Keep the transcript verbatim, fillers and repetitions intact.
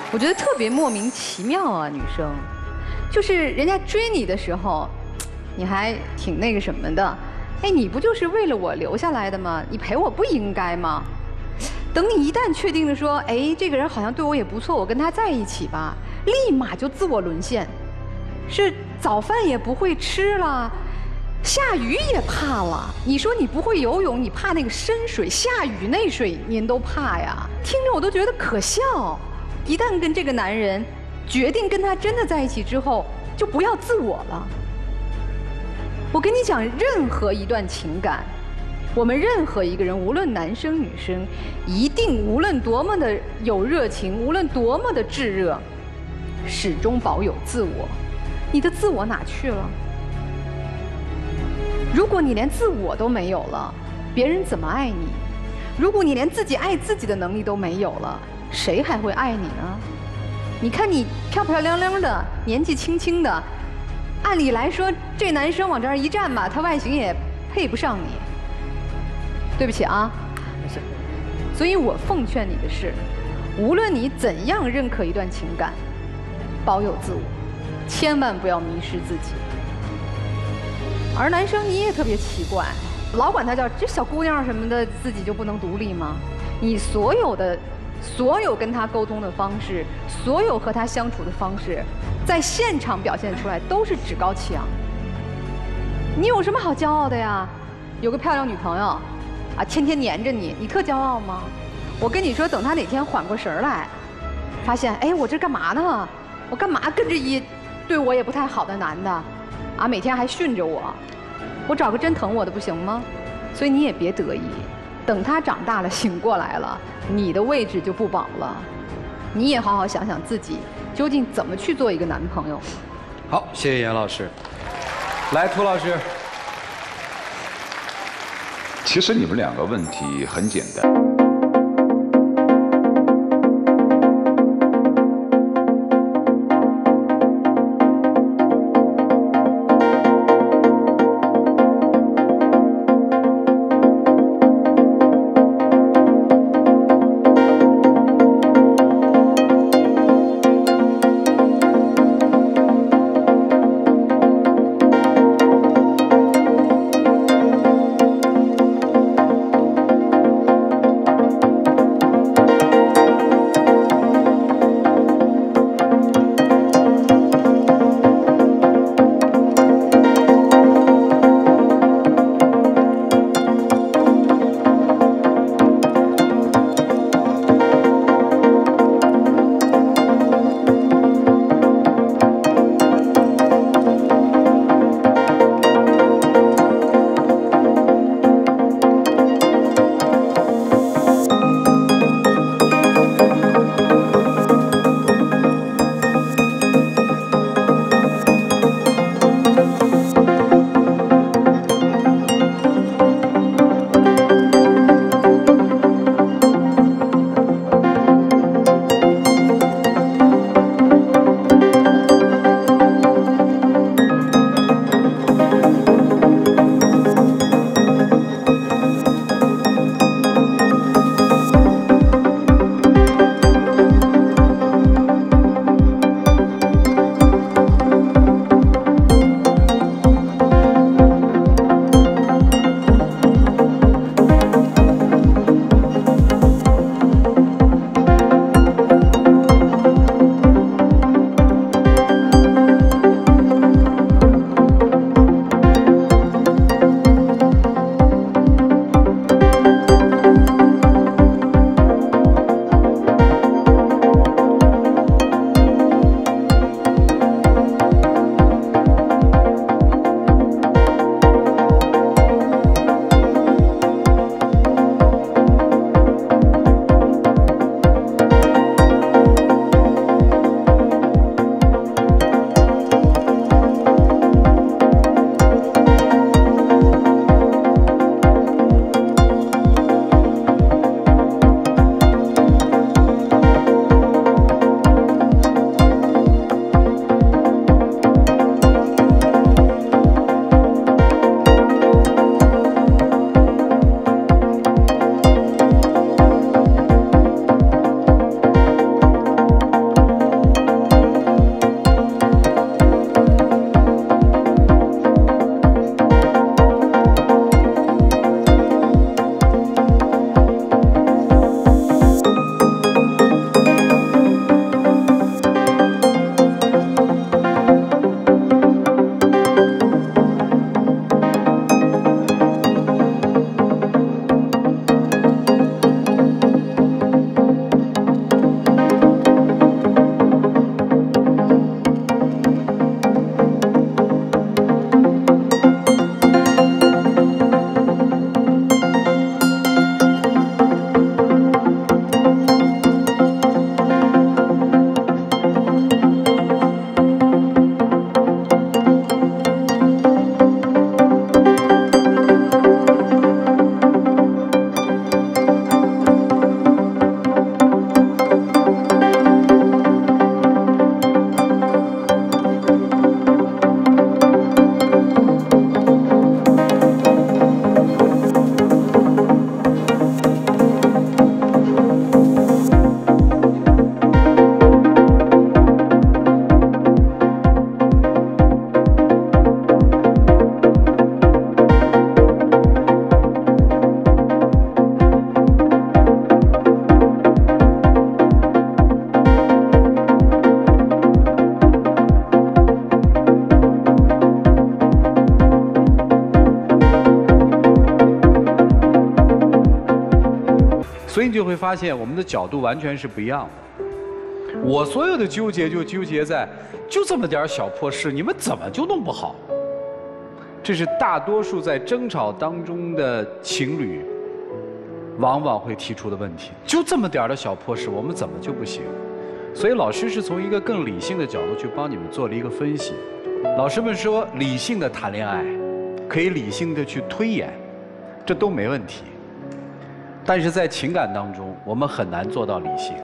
我觉得特别莫名其妙啊，女生，就是人家追你的时候，你还挺那个什么的，哎，你不就是为了我留下来的吗？你陪我不应该吗？等你一旦确定了说，哎，这个人好像对我也不错，我跟他在一起吧，立马就自我沦陷，是早饭也不会吃了。 下雨也怕了，你说你不会游泳，你怕那个深水，下雨那水您都怕呀？听着我都觉得可笑。一旦跟这个男人决定跟他真的在一起之后，就不要自我了。我跟你讲，任何一段情感，我们任何一个人，无论男生女生，一定无论多么的有热情，无论多么的炙热，始终保有自我。你的自我哪去了？ 如果你连自我都没有了，别人怎么爱你？如果你连自己爱自己的能力都没有了，谁还会爱你呢？你看你漂漂亮亮的，年纪轻轻的，按理来说，这男生往这儿一站吧，他外形也配不上你。对不起啊，没事。所以我奉劝你的是，无论你怎样认可一段情感，保有自我，千万不要迷失自己。 而男生你也特别奇怪，老管他叫这小姑娘什么的，自己就不能独立吗？你所有的、所有跟他沟通的方式，所有和他相处的方式，在现场表现出来都是趾高气扬。你有什么好骄傲的呀？有个漂亮女朋友，啊，天天黏着你，你特骄傲吗？我跟你说，等他哪天缓过神来，发现哎，我这干嘛呢？我干嘛跟着一对我也不太好的男的？ 啊，每天还训着我，我找个真疼我的不行吗？所以你也别得意，等他长大了醒过来了，你的位置就不保了。你也好好想想自己究竟怎么去做一个男朋友。 好，谢谢严老师。来，涂老师。 其实你们两个问题很简单。 你就会发现我们的角度完全是不一样的。我所有的纠结就纠结在，就这么点小破事，你们怎么就弄不好？这是大多数在争吵当中的情侣往往会提出的问题。就这么点的小破事，我们怎么就不行？所以老师是从一个更理性的角度去帮你们做了一个分析。老师们说，理性的谈恋爱，可以理性的去推演，这都没问题。但是在情感当中，我们很难做到理性。